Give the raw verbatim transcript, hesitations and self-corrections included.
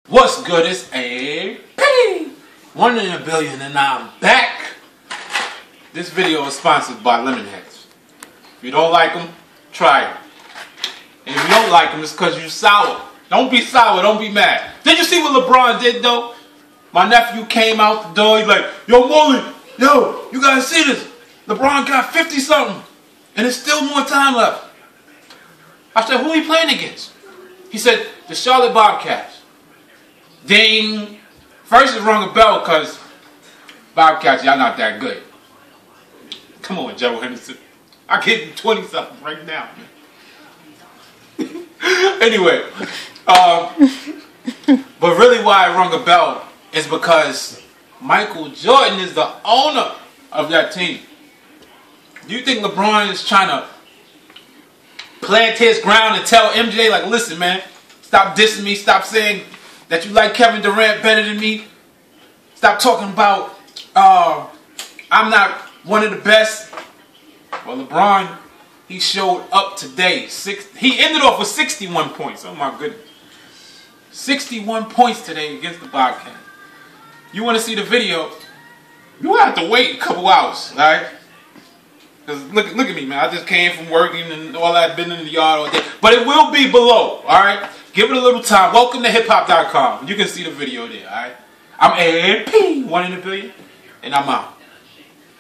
What's good? It's A P, one in a billion, and I'm back. This video is sponsored by Lemonheads. If you don't like them, try them. And if you don't like them, it's because you're sour. Don't be sour, don't be mad. Did you see what LeBron did though? My nephew came out the door, he's like, yo, Molly, yo, you gotta see this. LeBron got fifty something, and there's still more time left. I said, who are you playing against? He said, the Charlotte Bobcats. Ding. First it rung a bell because Bobcats, y'all not that good. Come on, Joe Henderson. I give you twenty something right now. Anyway, um, but really why it rung a bell is because Michael Jordan is the owner of that team. Do you think LeBron is trying to plant his ground and tell M J, like, listen, man, stop dissing me, stop saying that you like Kevin Durant better than me, stop talking about uh, I'm not one of the best? Well, LeBron, he showed up today. Six, he ended off with sixty-one points. Oh my goodness. sixty-one points today against the Bobcats. You want to see the video, you have to wait a couple hours, alright? Because look, look at me, man. I just came from working and all that, been in the yard all day. But it will be below, alright? Give it a little time. Welcome to hip hop dot com. You can see the video there, alright? I'm A P, one in a billion, and I'm out.